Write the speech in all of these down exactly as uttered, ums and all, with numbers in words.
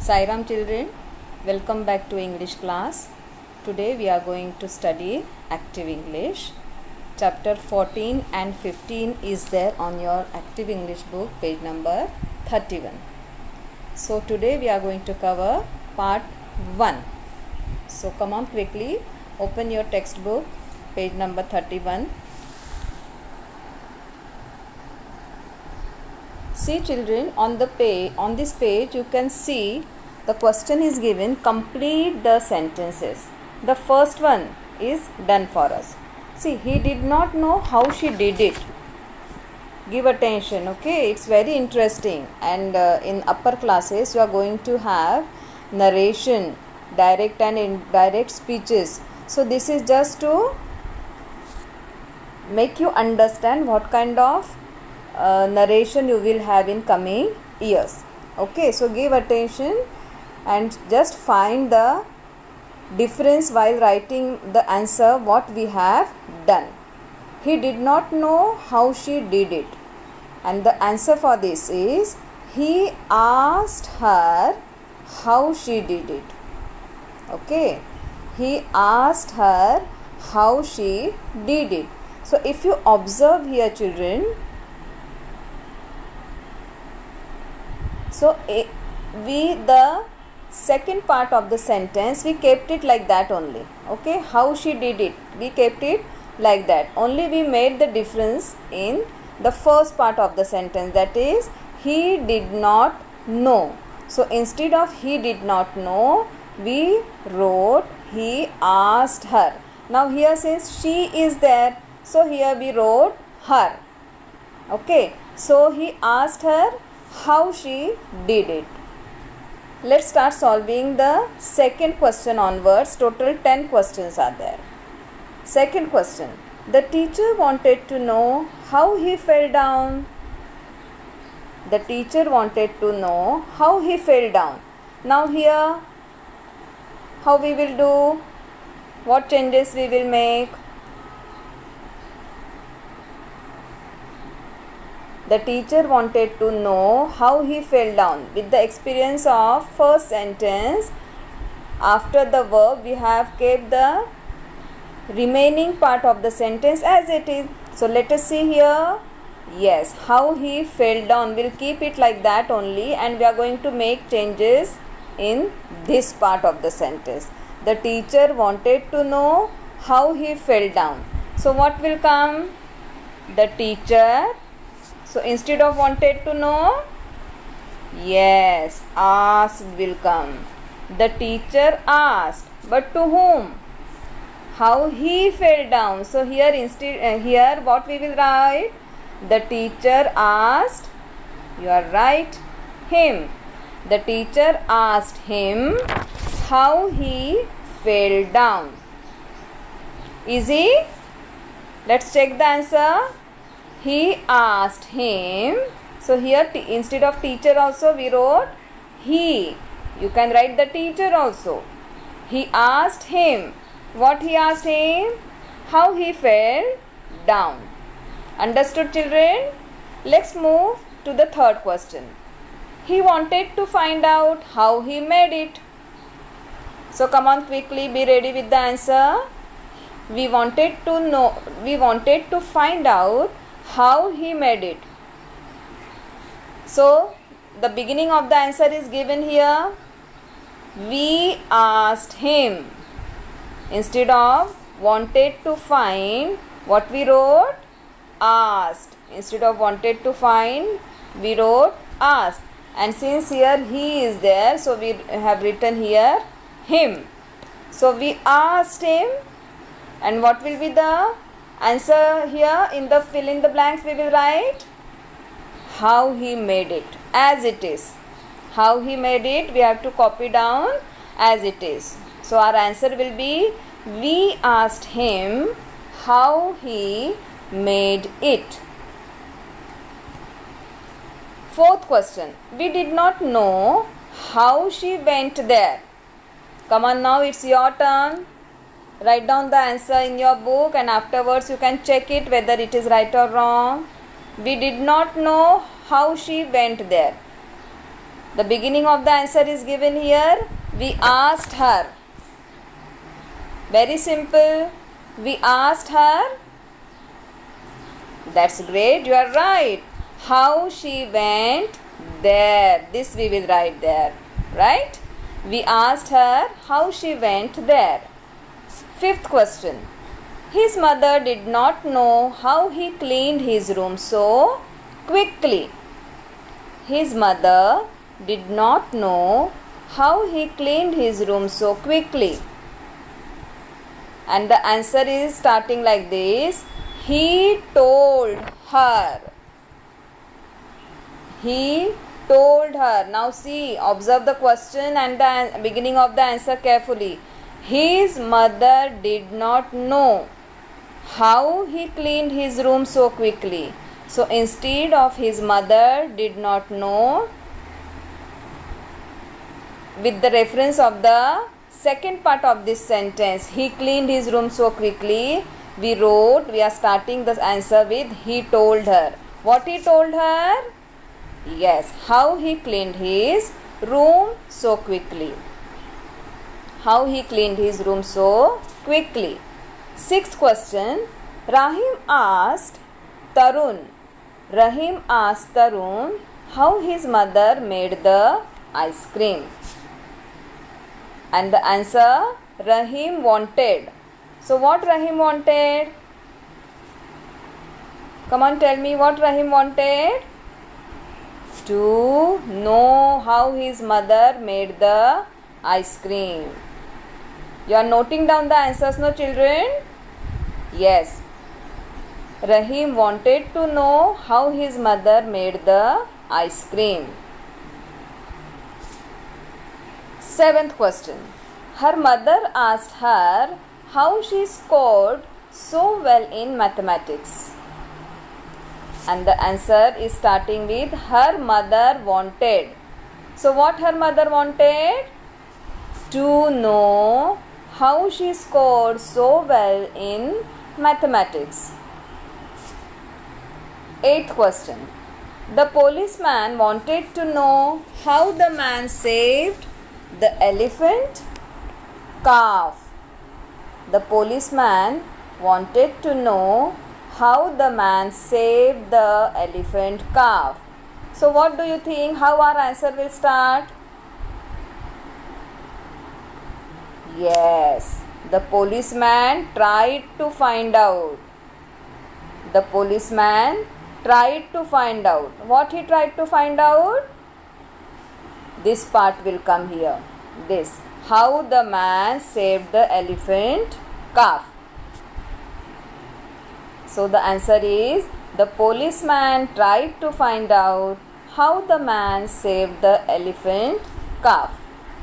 Sai Ram children, welcome back to English class. Today we are going to study Active English. Chapter fourteen and fifteen is there on your Active English book, page number thirty-one. So today we are going to cover part one. So come on quickly, open your textbook, page number thirty-one. See children, on the page, on this page you can see the question is given, complete the sentences. The first one is done for us. See, he did not know how she did it. Give attention, okay? It's very interesting. And uh, in upper classes you are going to have narration, direct and indirect speeches. So this is just to make you understand what kind of Uh, narration you will have in coming years. Okay, so give attention and just find the difference while writing the answer what we have done. He did not know how she did it, and the answer for this is he asked her how she did it. Okay, he asked her how she did it. So if you observe here children, so we the second part of the sentence we kept it like that only. Okay, how she did it, we kept it like that only. We made the difference in the first part of the sentence, that is he did not know. So instead of he did not know, we wrote he asked her. Now here since she is there, so here we wrote her. Okay, so he asked her how she did it. Let's start solving the second question onwards. Total ten questions are there. Second question, the teacher wanted to know how he fell down. The teacher wanted to know how he fell down. Now here how we will do, what changes we will make. The teacher wanted to know how he fell down. With the experience of first sentence, after the verb we have kept the remaining part of the sentence as it is. So let us see here. Yes, how he fell down, we'll keep it like that only, and we are going to make changes in this part of the sentence. The teacher wanted to know how he fell down. So what will come? The teacher. So instead of wanted to know, yes, asked will come. The teacher asked, but to whom? How he fell down. So here instead uh, here what we will write? The teacher asked, you are right, him. The teacher asked him how he fell down. Easy? Let's check the answer. He asked him. So here instead of teacher also we wrote he. You can write the teacher also. He asked him. What he asked him? How he fell down. Understood children? Let's move to the third question. He wanted to find out how he made it. So come on quickly, be ready with the answer. We wanted to know, we wanted to find out how he made it. So the beginning of the answer is given here. We asked him. Instead of wanted to find, what we wrote? Asked. Instead of wanted to find, we wrote asked. And since here he is there, so we have written here him. So we asked him, and what will be the answer here? In the fill in the blanks we will write how he made it as it is. How he made it we have to copy down as it is. So our answer will be we asked him how he made it. Fourth question, we did not know how she went there. Come on, now it's your turn. Write down the answer in your book and afterwards you can check it whether it is right or wrong. We did not know how she went there. The beginning of the answer is given here. We asked her. Very simple. We asked her. That's great. You are right. How she went there. This we will write there. Right? We asked her how she went there. Fifth question. His mother did not know how he cleaned his room so quickly. His mother did not know how he cleaned his room so quickly. And the answer is starting like this. He told her. He told her. Now see, observe the question and the beginning of the answer carefully. His mother did not know how he cleaned his room so quickly. So instead of his mother did not know, with the reference of the second part of this sentence, he cleaned his room so quickly, we wrote, we are starting the answer with he told her. What he told her? Yes, how he cleaned his room so quickly. How he cleaned his room so quickly. Sixth question. Rahim asked Tarun. Rahim asked Tarun how his mother made the ice cream. And the answer, Rahim wanted. So what Rahim wanted? Come on, tell me what Rahim wanted. To know how his mother made the ice cream. You are noting down the answers, no children? Yes. Rahim wanted to know how his mother made the ice cream. Seventh question. Her mother asked her how she scored so well in mathematics. And the answer is starting with her mother wanted. So what her mother wanted? To know how she scored so well in mathematics. Eighth question. The policeman wanted to know how the man saved the elephant calf. The policeman wanted to know how the man saved the elephant calf. So what do you think? How our answer will start? Yes, the policeman tried to find out. The policeman tried to find out. What he tried to find out? This part will come here. This. How the man saved the elephant calf. So the answer is the policeman tried to find out how the man saved the elephant calf.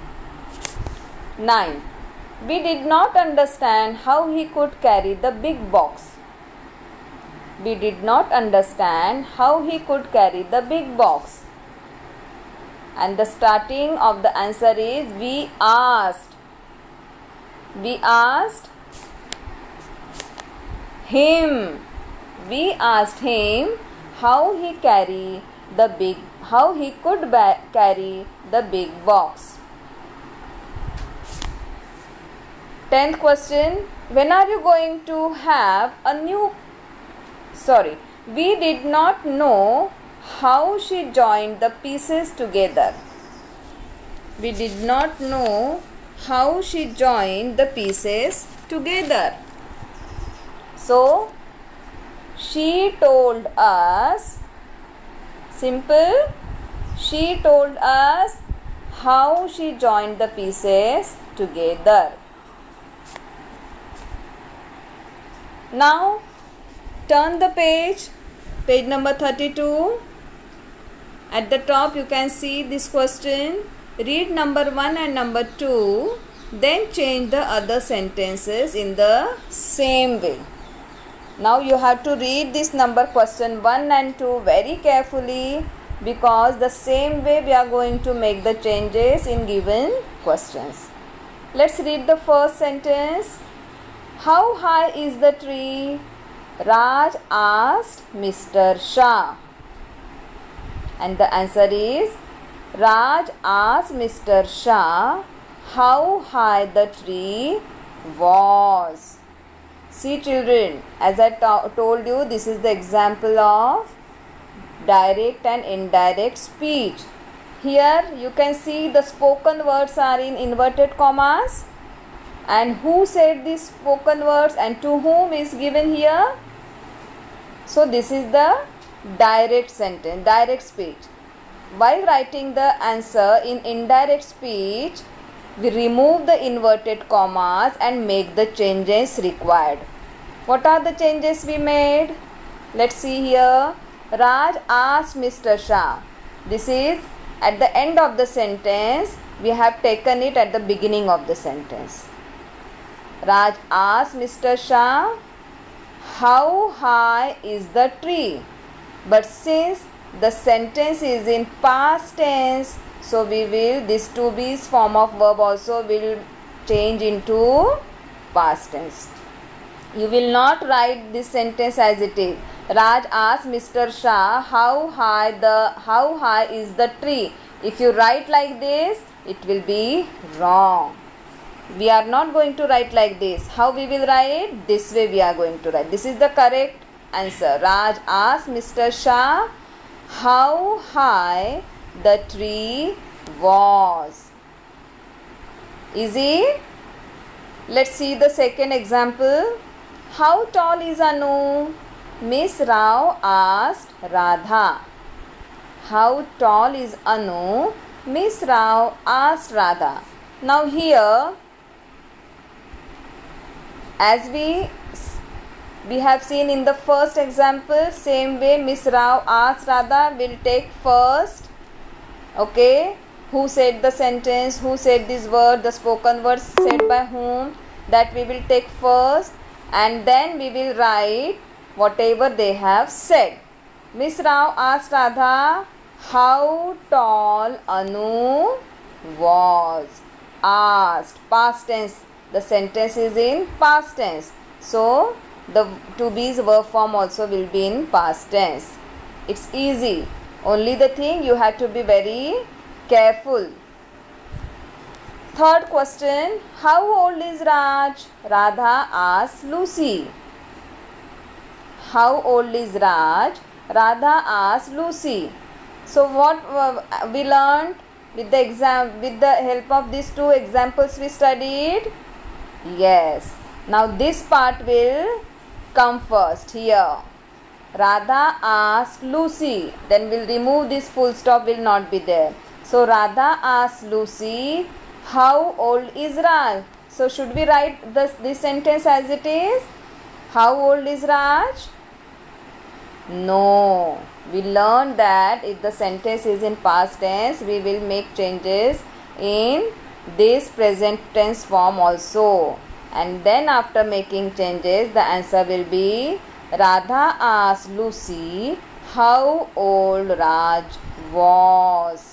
nine. We did not understand how he could carry the big box. We did not understand how he could carry the big box. And the starting of the answer is we asked. We asked him. We asked him how he carry the big, how he could carry the big box. Tenth question. When are you going to have a new, sorry, we did not know how she joined the pieces together. We did not know how she joined the pieces together. So, she told us, simple, she told us how she joined the pieces together. Now, turn the page, page number thirty-two. At the top you can see this question. Read number one and number two, then change the other sentences in the same way. Now you have to read this number question one and two very carefully, because the same way we are going to make the changes in given questions. Let's read the first sentence. How high is the tree? Raj asked Mister Shah. And the answer is Raj asked Mister Shah how high the tree was. See children, as I to- told you, this is the example of direct and indirect speech. Here you can see the spoken words are in inverted commas. And who said these spoken words and to whom is given here? So this is the direct sentence, direct speech. While writing the answer in indirect speech, we remove the inverted commas and make the changes required. What are the changes we made? Let's see here. Raj asked Mister Shah. This is at the end of the sentence. We have taken it at the beginning of the sentence. Raj asked Mister Shah, how high is the tree? But since the sentence is in past tense, so we will, this to be's form of verb also will change into past tense. You will not write this sentence as it is. Raj asked Mister Shah how high the how high is the tree. If you write like this, it will be wrong. We are not going to write like this. How we will write? This way we are going to write. This is the correct answer. Raj asked Mister Shah how high the tree was. Easy? Let's see the second example. How tall is Anu? Miss Rao asked Radha. How tall is Anu? Miss Rao asked Radha. Now here, as we we have seen in the first example, same way Miss Rao asked Radha will take first. Okay, who said the sentence, who said this word, the spoken word said by whom, that we will take first, and then we will write whatever they have said. Miss Rao asked Radha how tall Anu was. Asked, past tense. The sentence is in past tense. So, the to be's verb form also will be in past tense. It's easy. Only the thing you have to be very careful. Third question. How old is Raj? Radha asked Lucy. How old is Raj? Radha asked Lucy. So, what uh, we learned with the exam, with the help of these two examples we studied? Yes. Now this part will come first here. Radha asked Lucy. Then we'll remove this full stop, will not be there. So Radha asked Lucy, how old is Raj? So should we write this, this sentence as it is? How old is Raj? No. We learned that if the sentence is in past tense, we will make changes in this present tense form also. And then after making changes, the answer will be Radha asked Lucy how old Raj was.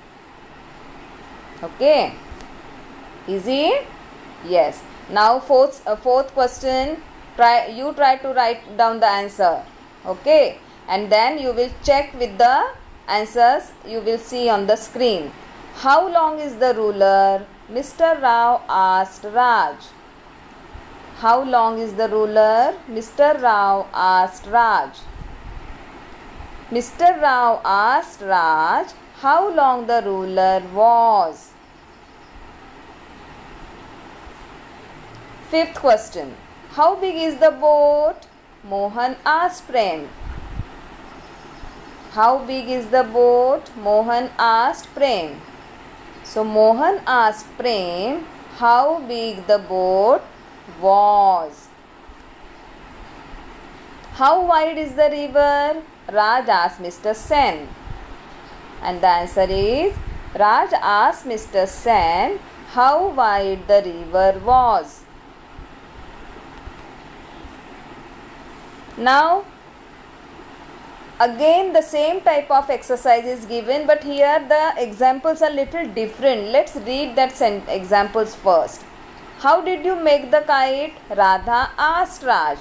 Okay. Easy? Yes. Now fourth, uh, fourth question. Try you try to write down the answer. Okay. And then you will check with the answers you will see on the screen. How long is the ruler? Mister Rao asked Raj. How long is the ruler? Mister Rao asked Raj. Mister Rao asked Raj how long the ruler was. Fifth question. How big is the boat? Mohan asked Prem. How big is the boat? Mohan asked Prem. So Mohan asked Prem how big the boat was. How wide is the river? Raj asked Mister Sen. And the answer is Raj asked Mister Sen how wide the river was. Now again the same type of exercise is given, but here the examples are little different. Let's read that examples first. How did you make the kite? Radha asked Raj.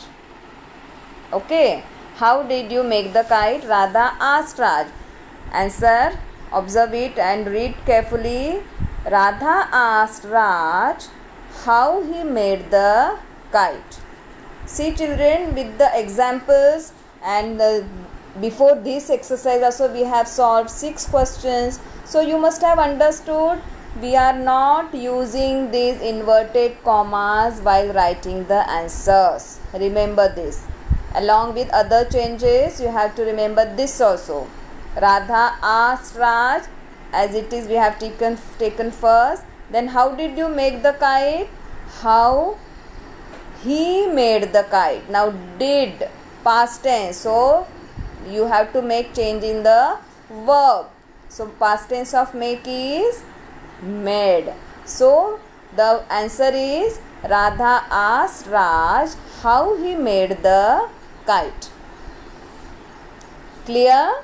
Okay. How did you make the kite? Radha asked Raj. Answer Observe it and read carefully. Radha asked Raj how he made the kite. See children, with the examples and the, before this exercise also we have solved six questions. So you must have understood we are not using these inverted commas while writing the answers. Remember this. Along with other changes, you have to remember this also. Radha asked Raj, as it is we have taken, taken first. Then how did you make the kite? How he made the kite. Now did, past tense. So you have to make change in the verb. So past tense of make is made. So the answer is Radha asked Raj how he made the kite. Clear?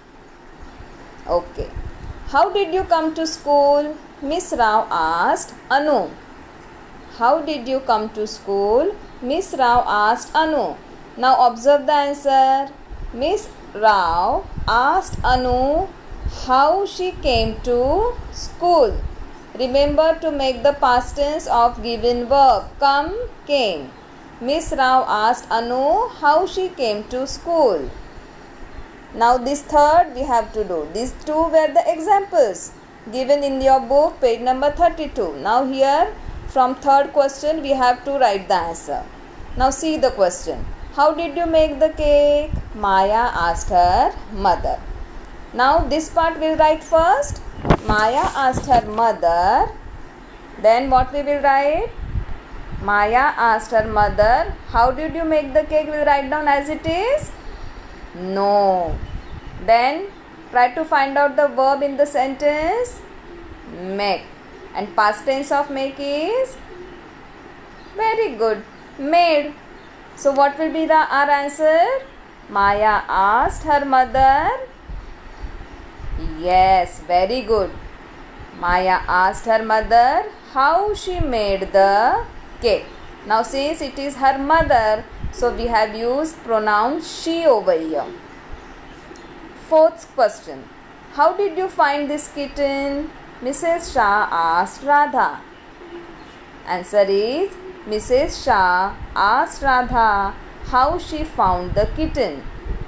Okay. How did you come to school? Miss Rao asked Anu. How did you come to school? Miss Rao asked Anu. Now observe the answer. Miss Rao asked Anu how she came to school. Remember to make the past tense of given verb. Come, came. Miss Rao asked Anu how she came to school. Now this third we have to do. These two were the examples given in your book, page number thirty-two. Now here from third question we have to write the answer. Now see the question. How did you make the cake? Maya asked her mother. Now this part we'll write first. Maya asked her mother. Then what we will write? Maya asked her mother, how did you make the cake? We'll write down as it is. No. Then try to find out the verb in the sentence. Make. And past tense of make is? Very good. Made. So what will be the our answer? Maya asked her mother. Yes, very good. Maya asked her mother how she made the cake. Now since it is her mother, so we have used pronoun she over here. Fourth question. How did you find this kitten? Missus Shah asked Radha. Answer is Missus Shah asked Radha how she found the kitten.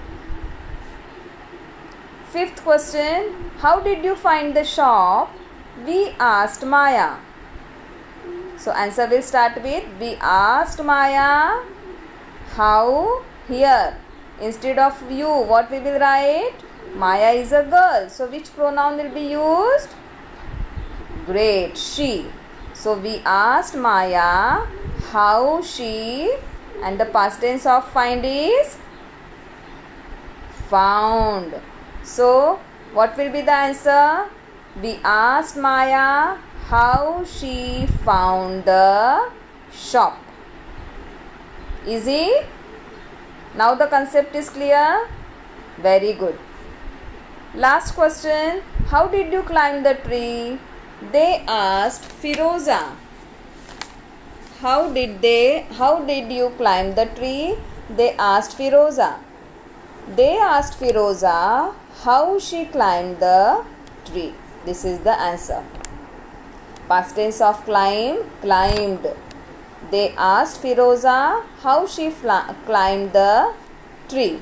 Fifth question. How did you find the shop? We asked Maya. So answer will start with we asked Maya. How? Here. Instead of you, what we will write? Maya is a girl. So which pronoun will be used? Great. She. So we asked Maya how she, and the past tense of find is found. So what will be the answer? We asked Maya how she found the shop. Easy? Now the concept is clear? Very good. Last question. How did you climb the tree? They asked Firoza. How did they, how did you climb the tree? They asked Firoza. They asked Firoza how she climbed the tree. This is the answer. Past tense of climb, climbed. They asked Firoza how she climbed the tree.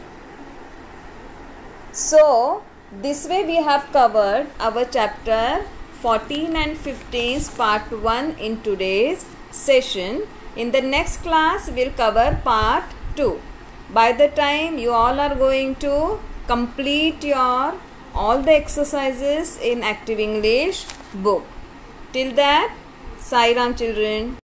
So, this way we have covered our chapter fourteen and fifteen part one in today's session. In the next class, we will cover part two. By the time you all are going to complete your all the exercises in Active English book. Till that, Sai Ram children.